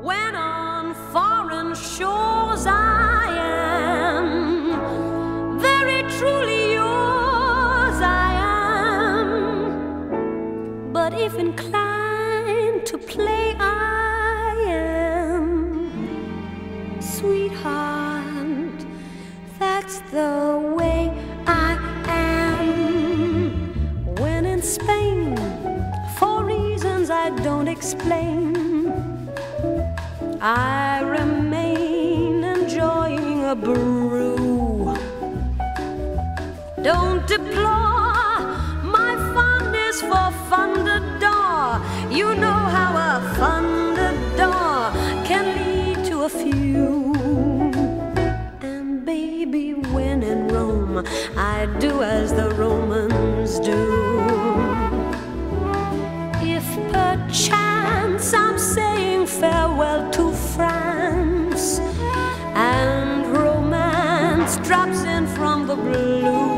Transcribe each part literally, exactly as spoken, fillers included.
When on foreign shores I am, very truly yours I am. But if inclined to play I am, sweetheart, that's the way I am. When in Spain, for reasons I don't explain, I remain enjoying a brew. Don't deplore my fondness for fun d'adore. You know how a fun d'adore can lead to a few. And baby, when in Rome, I do as the Romans do. If perchance I'm saying farewell to France, and romance drops in from the blue,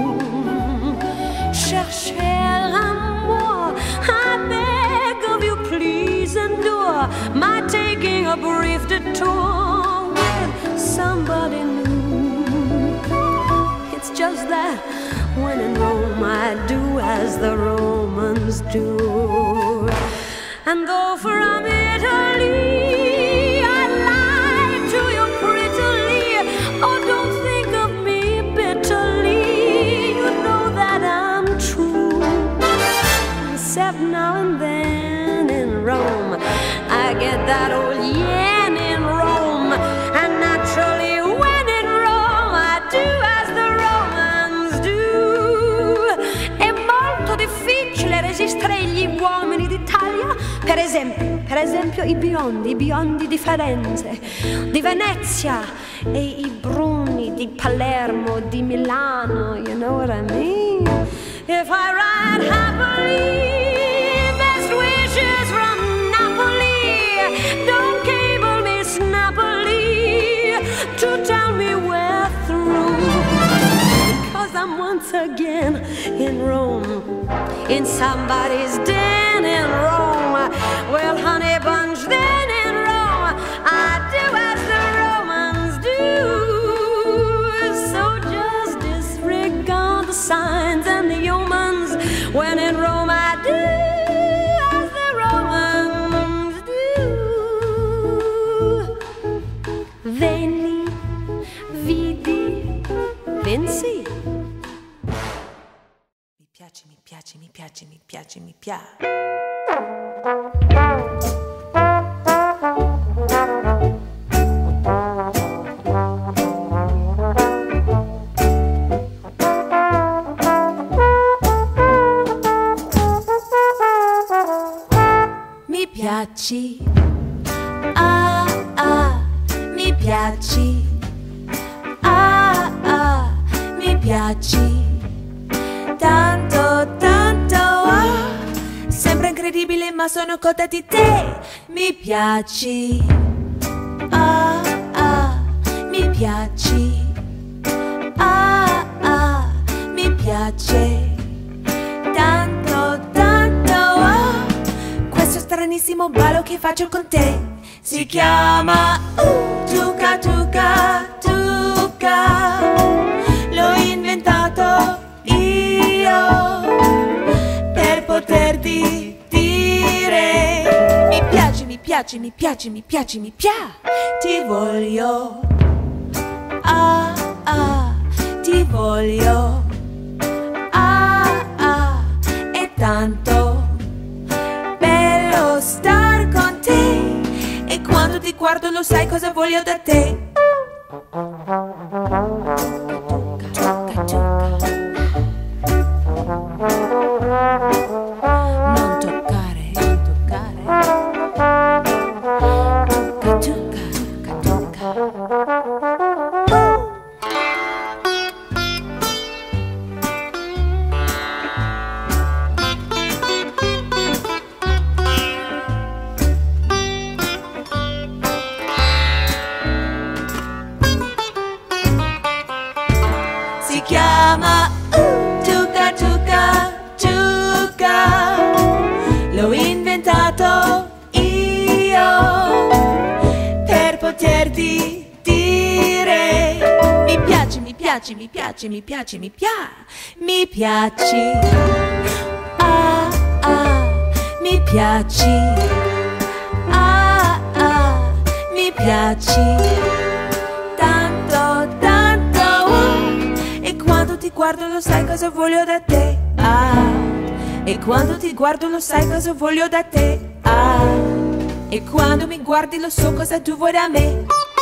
cherchez l'amour, I beg of you, please endure my taking a brief detour with somebody new. It's just that when in Rome I do as the Romans do. And though from Italy I lie to you prettily, oh, don't think of me bitterly, you know that I'm true. Except now and then in Rome I get that old yen in Rome, and naturally when in Rome I do as the Romans do. È molto difficile resistere agli uomini d'Italia. Per esempio, per esempio i biondi, i biondi di Firenze, di Venezia, e i bruni di Palermo, di Milano, you know what I mean? If I ride happily, best wishes from Napoli, don't cable me snappily to tell me we're through, because I'm once again in Rome, in somebody's den in Rome. Well, honey bunch, then in Rome I do as the Romans do. So just disregard the signs and the omens. When in Rome I do as the Romans do. Veni, vidi, vinci. Mi piace, mi piace, mi piace, mi piace, mi piace. Mi piaci, ah ah, mi piaci, ah ah, mi piaci, tanto, tanto, ah, sembra incredibile ma sono cotta di te. Mi piaci, ah ah, mi piaci, ah ah, mi piace, tanto, tanto, ah, questo stranissimo ballo che faccio con te si chiama uh, tuca tuca tuca, l'ho inventato io per poterti dire mi piace, mi piace, mi piace, mi piace, mi piace, ti voglio, ah ah, ti voglio, ah ah, è tanto bello star con te, e quando ti guardo lo sai cosa voglio da te. Tuca, tuca, non toccare, non toccare. Tuca, tuca, tuca, tuca. Si chiama uh, tuca tuca tuca, l'ho inventato io piaci, mi piaci, mi piaci, mi piaci, mi piaci. Ah, ah, mi piaci. Ah, ah, mi piaci. Tanto, tanto. Oh. E quando ti guardo lo sai cosa voglio da te. Ah, e quando ti guardo lo sai cosa voglio da te. Ah, e quando mi guardi lo so cosa tu vuoi da me.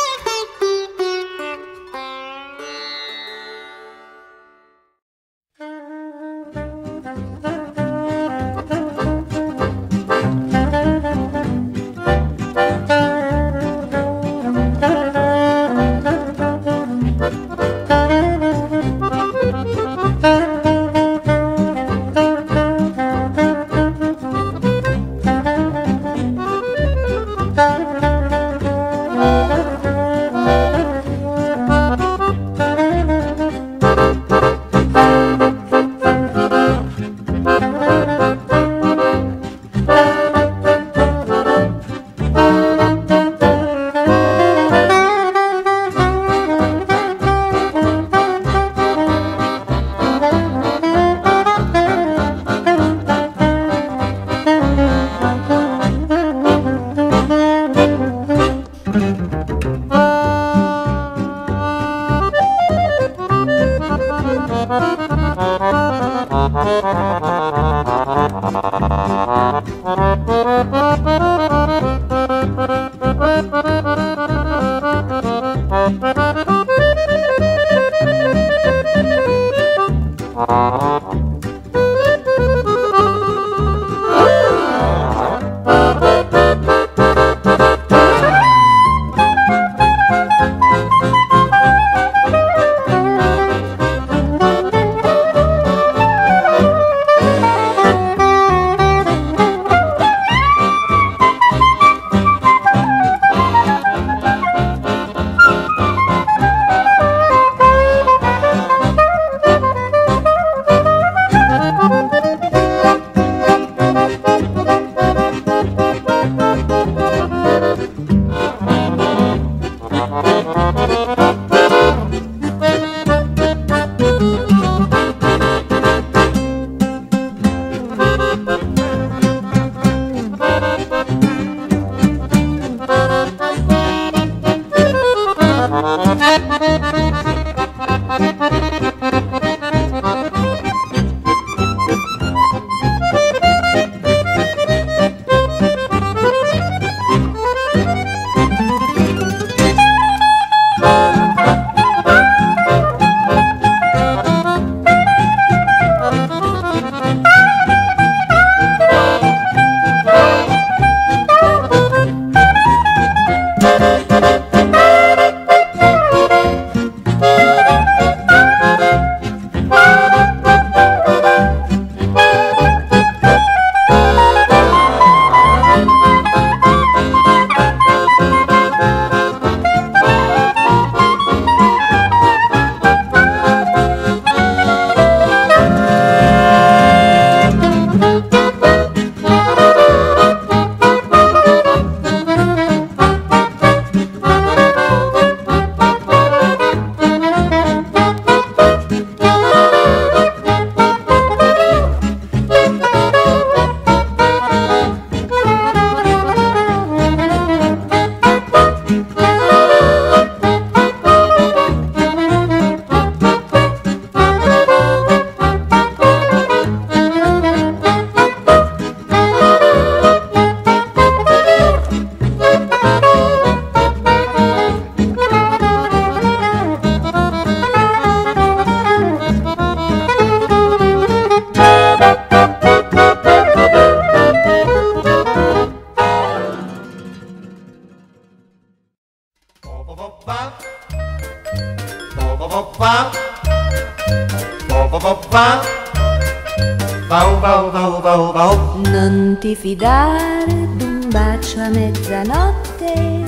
Non ti fidare d'un bacio a mezzanotte,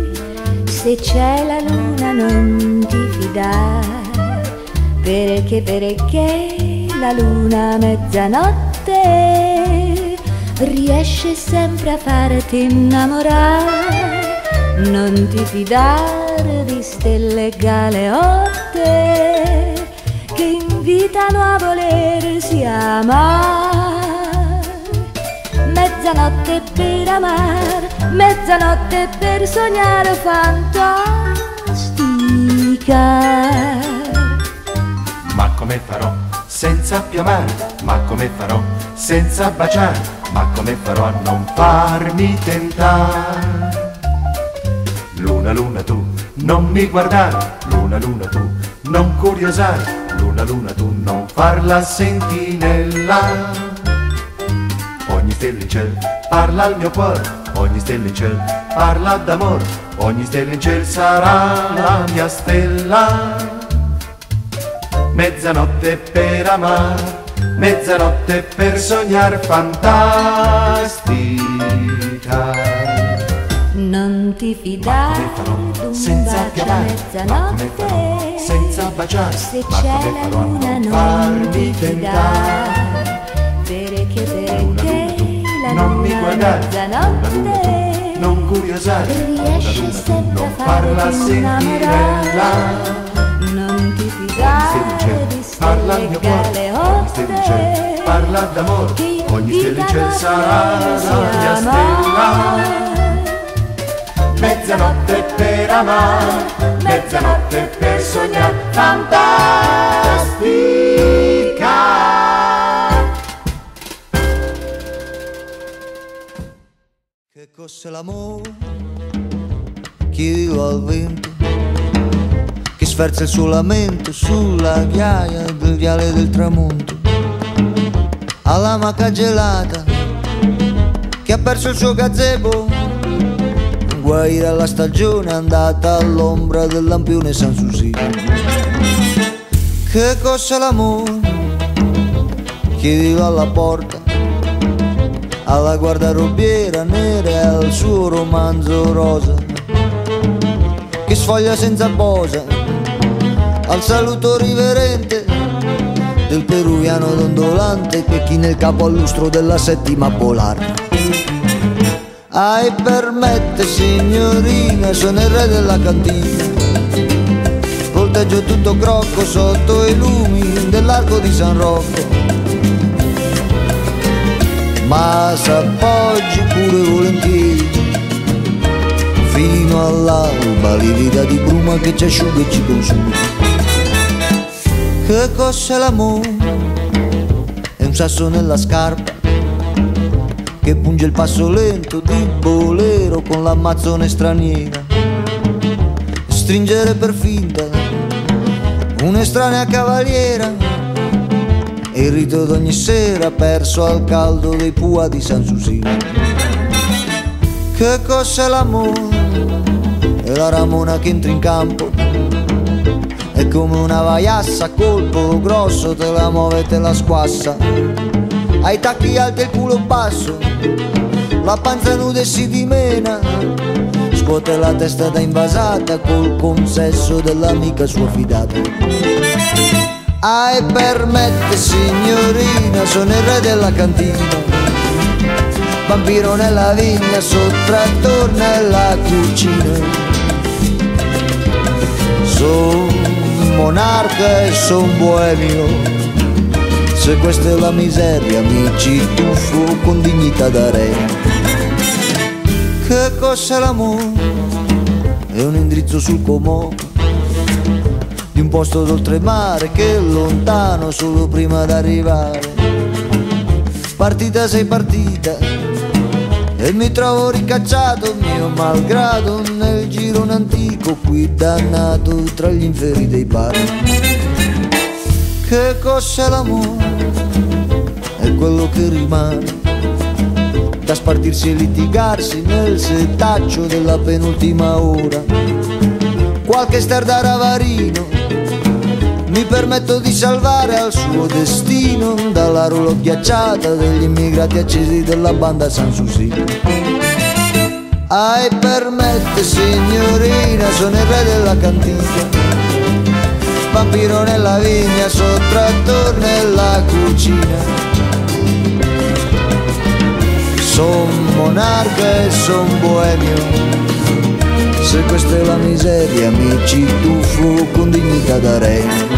se c'è la luna non ti fidare, perché perché la luna a mezzanotte riesce sempre a farti innamorare. non ti fidare di stelle galeotte che invitano a volersi amare. Mezzanotte per amare, mezzanotte per sognare fantastica. Ma come farò senza più amare? Ma come farò senza baciare? Ma come farò a non farmi tentare? Luna, luna tu, non mi guardare. Luna, luna tu, non curiosare. Luna, luna tu, non far la sentinella. Ogni stella in ciel parla al mio cuore. Ogni stella in ciel parla d'amore. Ogni stella in ciel sarà la mia stella. Mezzanotte per amare, mezzanotte per sognare fantastica. Non ti fidare d'un senza bacio a chiamare, mezzanotte, senza baciare, se ma c'è come la farò a luna non non farmi ti tentare? fidare, perché Luna, perché luna, la non mi luna a guardare. Luna, luna, mezzanotte tu, non curiosare. Luna, riesce luna, tu, sempre non a farla farti sentinella. innamorare. Non ti fidare di Parla al stelle mio cuore, ogni stella in ciel galeotte parla d'amore, che ogni stella in ciel invitano sarà a volersi la mia stella. amare. Mezzanotte per amare, mezzanotte per sognare fantastica. Che cos'è l'amore? Chiedilo al vento che sferza il suo lamento sulla ghiaia del viale del tramonto, alla maca gelata che ha perso il suo gazebo, guai dalla stagione andata all'ombra del lampione Sanssouci. Che cos'è l'amore? Chiedilo alla porta, alla guardarobiera nera e al suo romanzo rosa che sfoglia senza posa, al saluto riverente del peruviano dondolante che china il capo al lustro della settima polare. Ai permette signorina, sono il re della cantina, volteggio tutto crocco sotto i lumi dell'arco di San Rocco, ma s'appoggi pure volentieri fino all'alba, livida di bruma che ci asciuga e ci consuma. Che cos'è l'amore? È un sasso nella scarpa che punge il passo lento di bolero con l'ammazzone straniera, stringere per finta un'estranea cavaliera e il rito d'ogni sera perso al caldo dei pua di Sanssouci. Che cos'è l'amore? È la ramona che entra in campo, è come una vaiassa a colpo grosso, te la muove e te la squassa, ai tacchi alti e il culo basso, la panza nuda e si dimena, scuote la testa da invasata col consesso dell'amica sua fidata. Ai permette signorina, sono il re della cantina, vampiro nella vigna, sottrattor nella cucina, son monarca e son boemio, se questa è la miseria mi ci tuffo con dignità da re. Che cos'è l'amore? È un indirizzo sul Como di un posto d'oltremare che è lontano solo prima d'arrivare. Partita sei partita e mi trovo ricacciato mio malgrado nel girone antico qui dannato tra gli inferi dei bar. Che cos'è l'amore? È quello che rimane da spartirsi e litigarsi nel setaccio della penultima ora. Qualche ster ravarino mi permetto di salvare al suo destino dalla rulo ghiacciata degli immigrati accesi della banda Sanssouci. Ai permette signorina, sono il re della cantina, vampiro nella vigna, sottrattor nella cucina, son monarca e son boemio, Se questa è la miseria, amici, tuffo con dignità darei.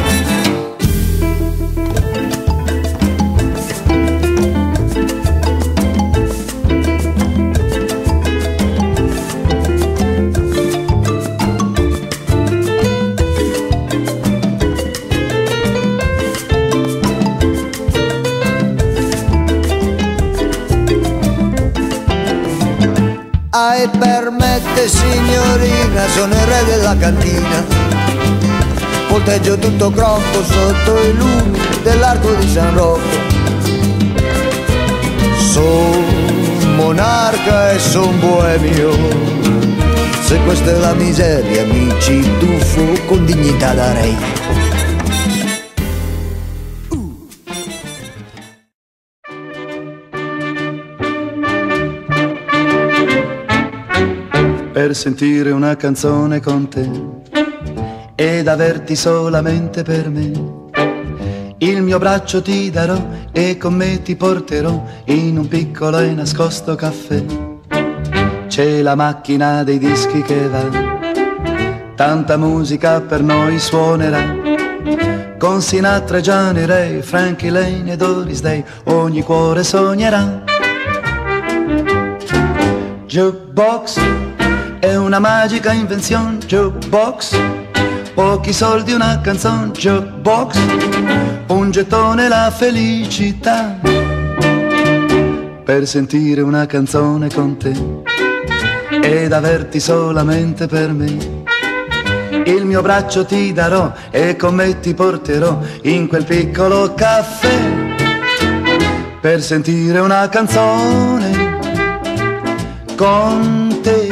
Ah, e permette signorina, sono il re della cantina, volteggio tutto crocco sotto i lumi dell'arco di San Rocco. Son monarca e son boemio, se questa è la miseria, amici, tuffo con dignità darei. Per sentire una canzone con te ed averti solamente per me, il mio braccio ti darò e con me ti porterò in un piccolo e nascosto caffè. C'è la macchina dei dischi che va, tanta musica per noi suonerà, con Sinatra e Johnny Ray, Frankie Lane e Doris Day, ogni cuore sognerà. Jukebox è una magica invenzione, jukebox, pochi soldi una canzone, jukebox, un gettone la felicità, per sentire una canzone con te ed averti solamente per me. Il mio braccio ti darò e con me ti porterò in quel piccolo caffè, per sentire una canzone con te.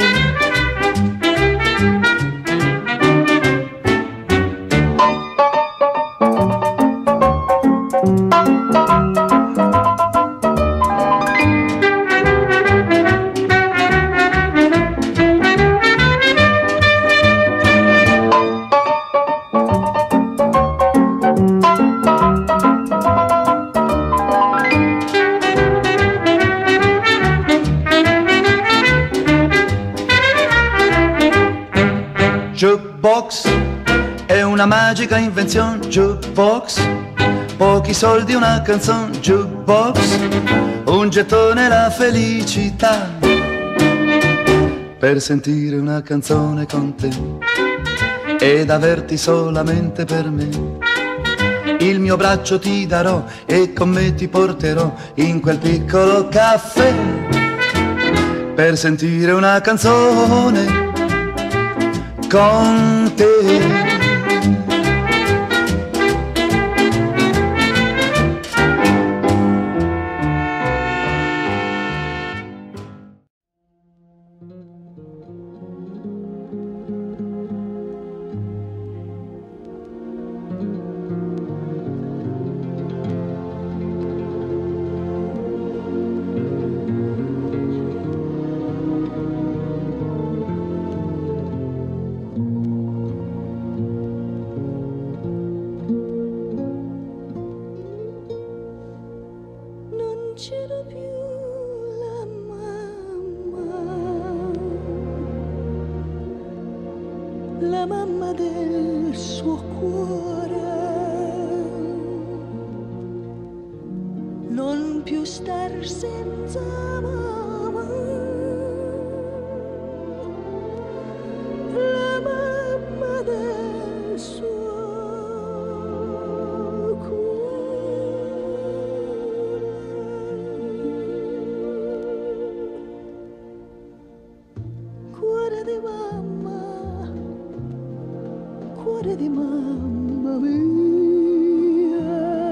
Jukebox è una magica invenzione, jukebox, pochi soldi una canzone, jukebox, un gettone la felicità, per sentire una canzone con te ed averti solamente per me. Il mio braccio ti darò e con me ti porterò in quel piccolo caffè, per sentire una canzone con te. C'era più la mamma, la mamma del suo cuore, non più star senza mamma, la mamma del suo cuore di mamma mia,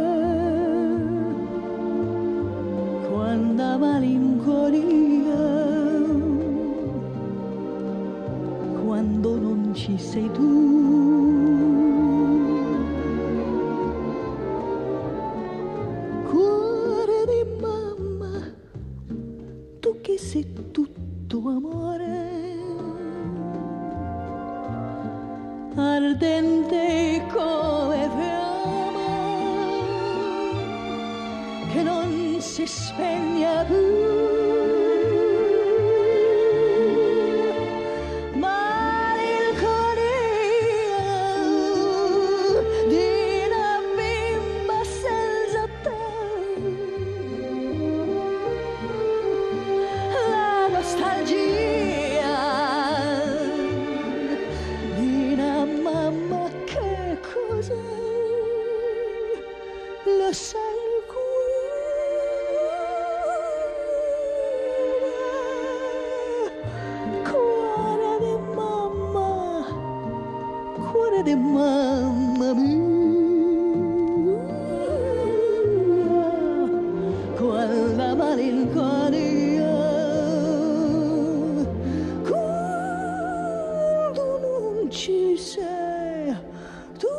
quanta malinconia, quando non ci sei tu. Cuore di mamma, tu che sei tutto amore, ardente come fiamma che non si spegne più, ma vede mamma mia, quella malinconia, quando non ci sei tu.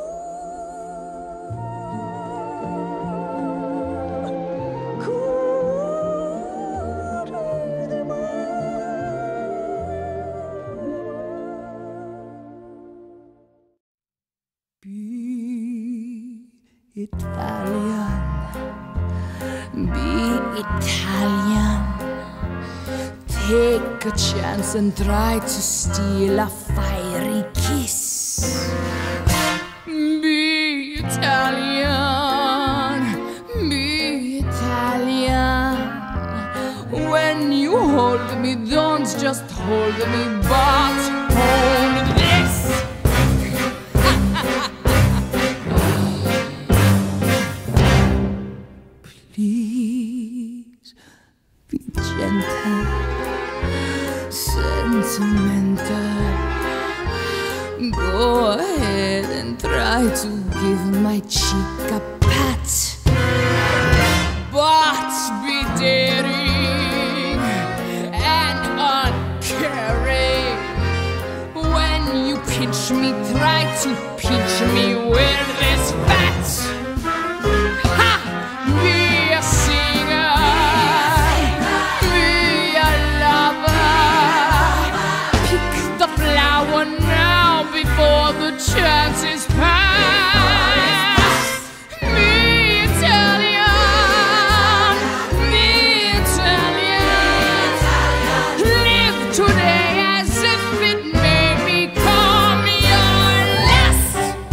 Italian, be Italian. Take a chance and try to steal a fiery kiss. Be Italian, be Italian. When you hold me, don't just hold me, but hold this. Please be gentle, sentimental. Go ahead and try to give my cheek a pat, but be daring and uncaring. When you pinch me, try to pinch me with this fat. Before the chances pass. Be Italian, be Italian. Live today as if it may become your last.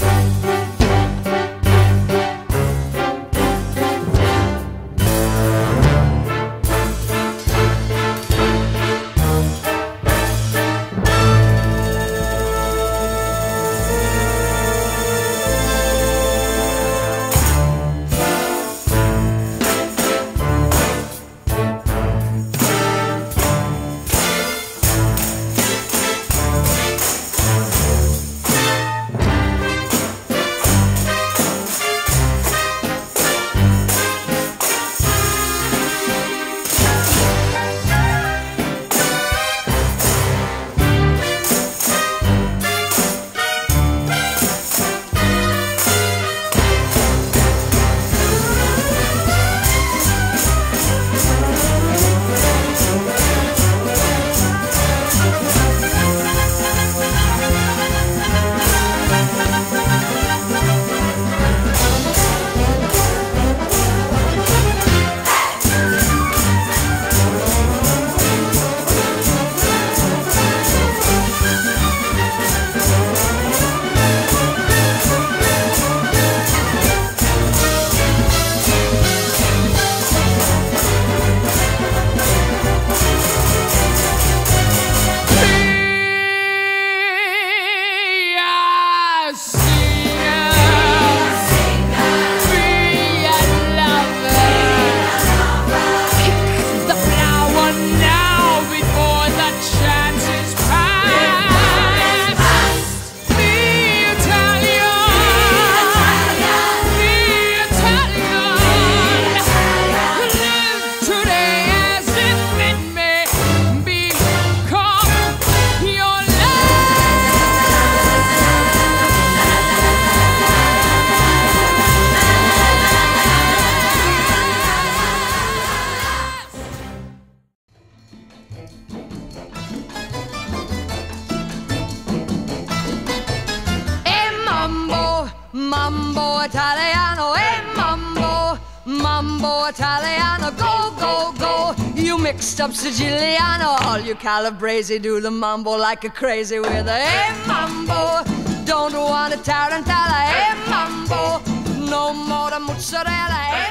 Mambo Italiano, eh, mambo, mambo Italiano, go, go, go. You mixed up Siciliano, all you Calabrese do the mambo like a crazy with a, eh, mambo. Don't want a tarantella, eh, mambo. No more the mozzarella, eh.